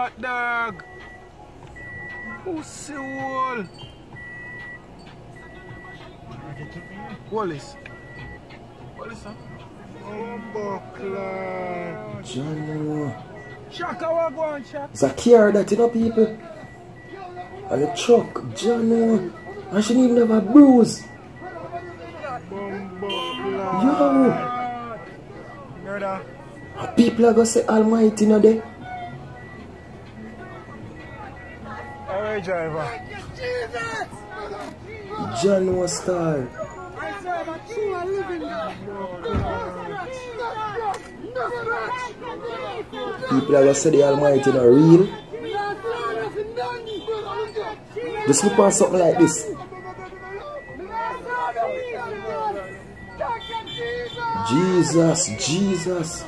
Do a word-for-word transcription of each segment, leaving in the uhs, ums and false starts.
hot dog. Pussy wall. Wallace. Wallace, huh? John, Shaka, what go on, Shaka? it's a car that, you know, people. And a truck, John, and she didn't even have a bruise. Yo. Murder. And people are going to say Almighty, you know, there. Alright, driver. John was star. People are going to say the Almighty, you know, real. Just look on something like this. Jesus, Jesus.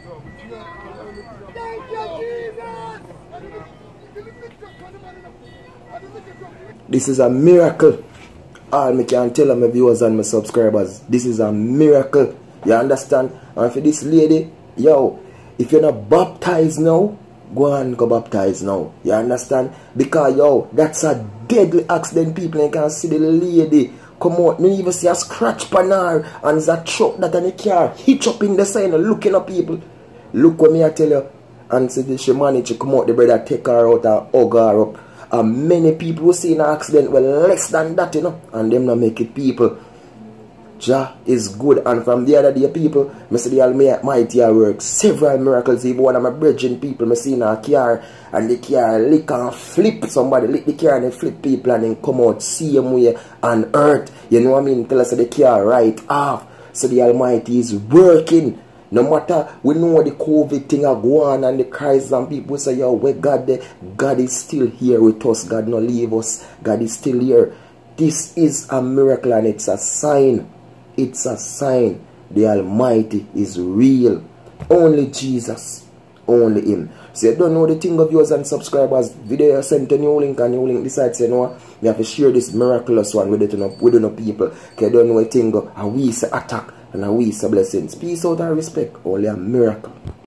This is a miracle. All me can tell my viewers and my subscribers, this is a miracle. You understand? And for this lady, yo, if you're not baptized now, go and go baptize now. You understand? Because yo, that's a deadly accident. People, you can see the lady come out. You even see a scratch pan her, and it's a truck that in the car hitch up in the side looking at people. Look what me I tell you. And see she managed to come out, the brother take her out and hug her up. And many people who see an accident were less than that, you know, and them not make it people. Jah is good. And from the other day, people, I see the Almighty work several miracles. Even one of my brethren people, I see in a car, and the car lick and flip. Somebody lick the car and they flip people and then come out same way on earth. You know what I mean? Tell us the car right off. So the Almighty is working. No matter, we know the COVID thing are going on and the crisis, and people say, yo, where God there? God is still here with us. God not leave us. God is still here. This is a miracle and it's a sign. It's a sign. The Almighty is real. Only Jesus. Only Him. So you don't know the thing of yours and subscribers. Video sent a new link and new link decides, you know, we have to share this miraculous one with it, you know, with the people. Because you don't know a thing of, and we say attack and we say blessings. Peace out and respect. Only a miracle.